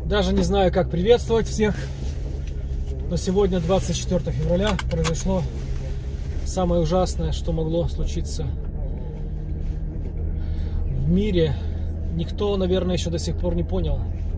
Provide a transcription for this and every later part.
Даже не знаю, как приветствовать всех, но сегодня, 24 февраля, произошло самое ужасное, что могло случиться в мире. Никто, наверное, еще до сих пор не понял.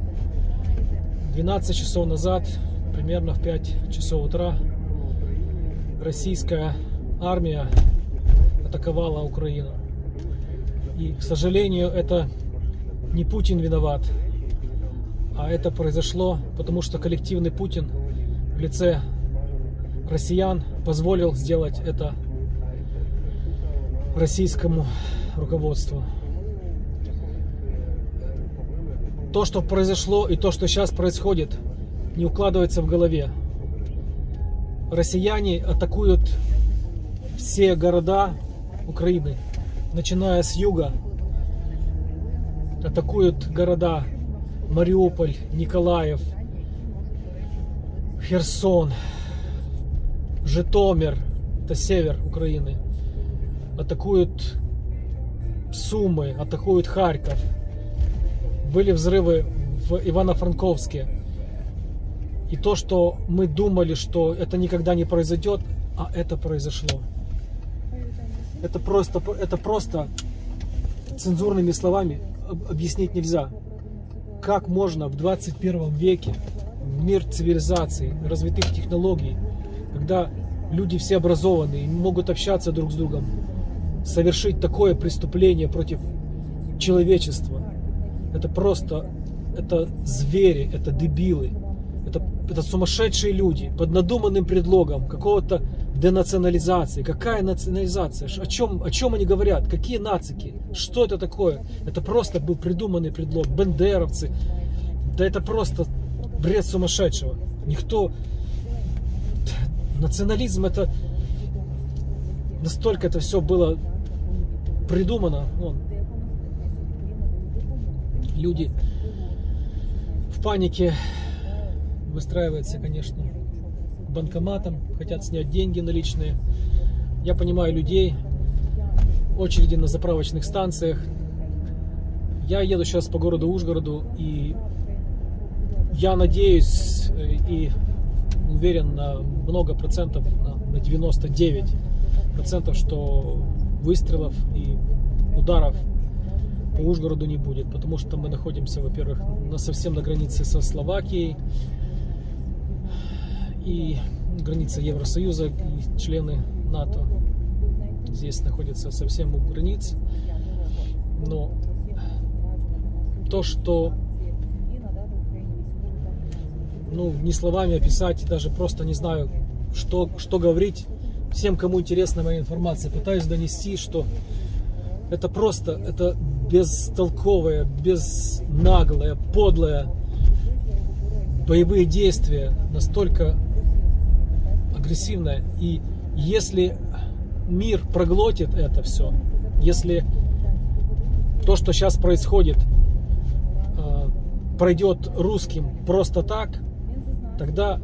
12 часов назад, примерно в 5 часов утра, российская армия атаковала Украину. И, к сожалению, это не Путин виноват, а это произошло, потому что коллективный Путин в лице россиян позволил сделать это российскому руководству. То, что произошло и то, что сейчас происходит, не укладывается в голове. Россияне атакуют все города Украины, начиная с юга. Атакуют города Мариуполь, Николаев, Херсон, Житомир, это север Украины. Атакуют Сумы, атакуют Харьков. Были взрывы в Ивано-Франковске. И то, что мы думали, что это никогда не произойдет, а это произошло. Это просто цензурными словами объяснить нельзя. Как можно в 21 веке, в мир цивилизации, развитых технологий, когда люди все образованные, могут общаться друг с другом, совершить такое преступление против человечества? Это звери, это дебилы, это сумасшедшие люди под надуманным предлогом какого-то денационализации. Какая национализация? О чем они говорят? Какие нацики? Что это такое? Это просто был придуманный предлог. Бендеровцы. Да это просто бред сумасшедшего. Никто... Национализм, это... Настолько это все было придумано. Люди в панике выстраиваются, конечно, к банкоматам, хотят снять деньги наличные. Я понимаю людей, очереди на заправочных станциях. Я еду сейчас по городу Ужгороду, и я надеюсь и уверен на много процентов, на 99%, что выстрелов и ударов по Ужгороду не будет, потому что мы находимся, во-первых, совсем на границе со Словакией, и граница Евросоюза, и члены НАТО здесь находятся совсем у границ. Но то, что ни словами описать, даже просто не знаю, что говорить всем, кому интересна моя информация, пытаюсь донести, что это просто, это бестолковое, безнаглое, подлое боевые действия, настолько агрессивное. И если мир проглотит это все, если то, что сейчас происходит, пройдет русским просто так, тогда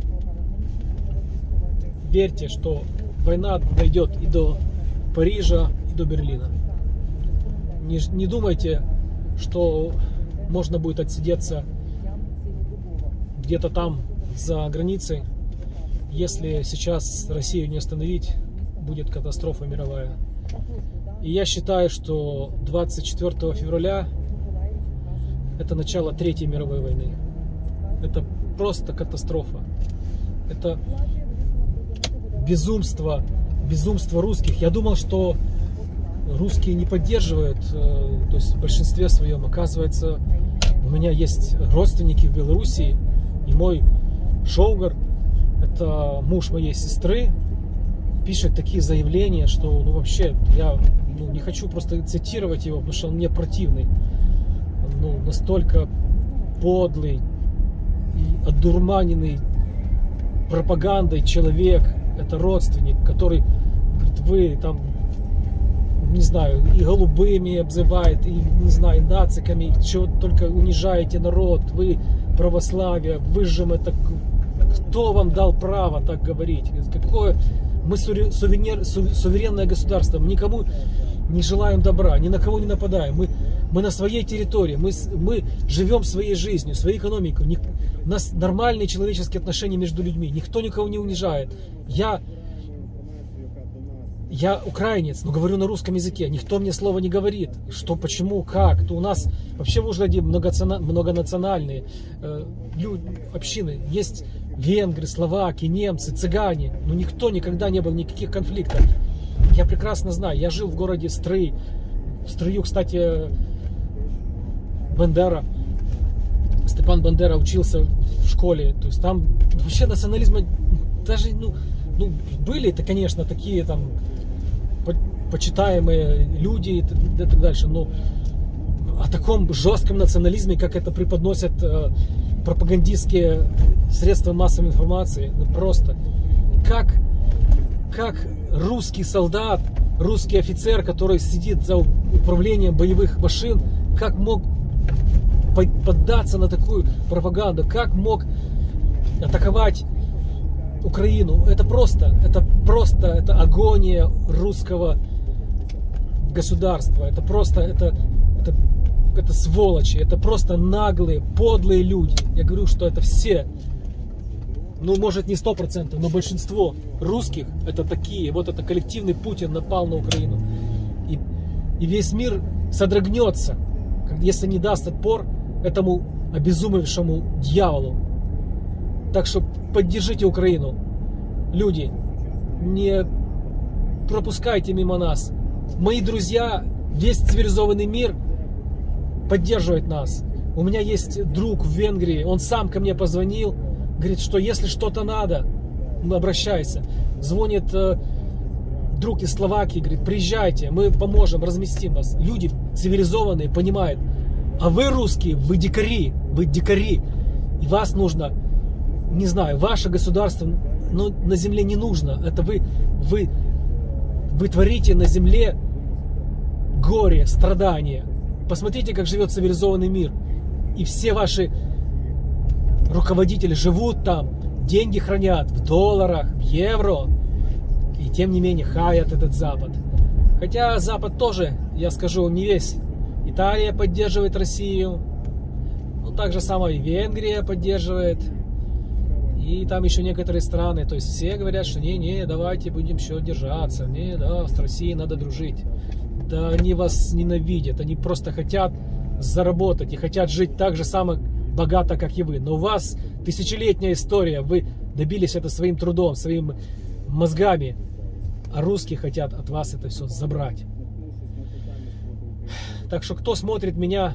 верьте, что война дойдет и до Парижа, и до Берлина. Не думайте, что можно будет отсидеться где-то там за границей. Если сейчас Россию не остановить, будет катастрофа мировая. И я считаю, что 24 февраля это начало Третьей мировой войны. Это просто катастрофа. Это безумство русских. Я думал, что русские не поддерживают, то есть в большинстве своем. Оказывается, у меня есть родственники в Белоруссии, и мой шоугар, это муж моей сестры, пишет такие заявления, что вообще я не хочу просто цитировать его, потому что он мне противный. Настолько подлый и одурманенный пропагандой человек, это родственник, который говорит, вы там, не знаю, и голубыми обзывает, и, не знаю, нациками, что только унижаете народ, вы православие, выжжем это. Кто вам дал право так говорить? Какое мы суверенное государство, мы никому не желаем добра, ни на кого не нападаем. Мы Мы на своей территории, мы живем своей жизнью, своей экономикой. У нас нормальные человеческие отношения между людьми. Никто никого не унижает. Я украинец, но говорю на русском языке. Никто мне слова не говорит. Что, почему, как. То у нас вообще в Ужгороде многонациональные общины. Есть венгры, словаки, немцы, цыгане. Но никто никогда не было никаких конфликтов. Я прекрасно знаю. Я жил в городе Стрий. В Стрию, кстати, Степан Бандера учился в школе. То есть там вообще национализма даже, были это, конечно, такие там почитаемые люди и так дальше, но о таком жестком национализме, как это преподносят пропагандистские средства массовой информации, просто как русский солдат, русский офицер, который сидит за управлением боевых машин, как мог поддаться на такую пропаганду, как мог атаковать Украину. Это агония русского государства. Это сволочи, это просто наглые, подлые люди. Я говорю, что это все, может не 100%, но большинство русских это такие. Вот это коллективный Путин напал на Украину. И весь мир содрогнется, если не даст отпор этому обезумевшему дьяволу. Так что поддержите Украину. Люди, не пропускайте мимо нас. Мои друзья, весь цивилизованный мир поддерживает нас. У меня есть друг в Венгрии, он сам ко мне позвонил, говорит, что если что-то надо, обращайся. Звонит друг из Словакии, говорит, приезжайте, мы поможем, разместим вас. Люди цивилизованные понимают, а вы русские, вы дикари, и вас нужно, не знаю, ваше государство, на земле не нужно. Это вы творите на земле горе, страдания. Посмотрите, как живет цивилизованный мир. И все ваши руководители живут там, деньги хранят в долларах, в евро. И тем не менее хаят этот Запад. Хотя Запад тоже, я скажу, не весь. Италия поддерживает Россию. Так же самое и Венгрия поддерживает. И там еще некоторые страны. То есть все говорят, что не, давайте будем еще держаться. С Россией надо дружить. Да они вас ненавидят. Они просто хотят заработать и хотят жить так же само богато, как и вы. Но у вас тысячелетняя история. Вы добились это своим трудом, своими мозгами. А русские хотят от вас это все забрать. Так что кто смотрит меня,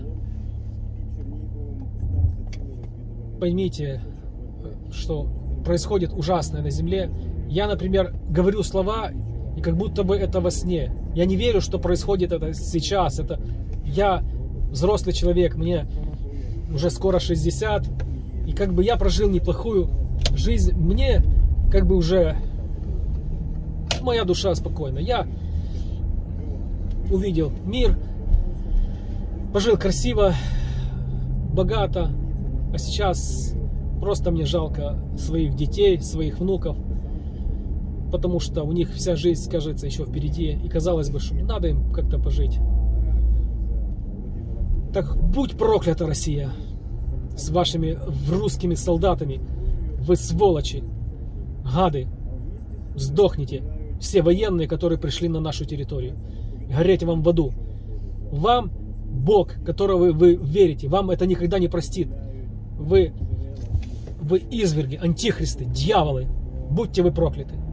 поймите, что происходит ужасное на земле. Я, например, говорю слова, и как будто бы это во сне. Я не верю, что происходит это сейчас. Я взрослый человек, мне уже скоро 60, и как бы я прожил неплохую жизнь. Мне как бы уже моя душа спокойна. Я увидел мир, пожил красиво, богато, а сейчас просто мне жалко своих детей, своих внуков, потому что у них вся жизнь, кажется, еще впереди, и казалось бы, что надо им как-то пожить. Так будь проклята Россия с вашими русскими солдатами, вы сволочи, гады, сдохните, все военные, которые пришли на нашу территорию, гореть вам в аду. Вам Бог, которого вы верите, вам это никогда не простит. Вы изверги, антихристы, дьяволы, будьте вы прокляты.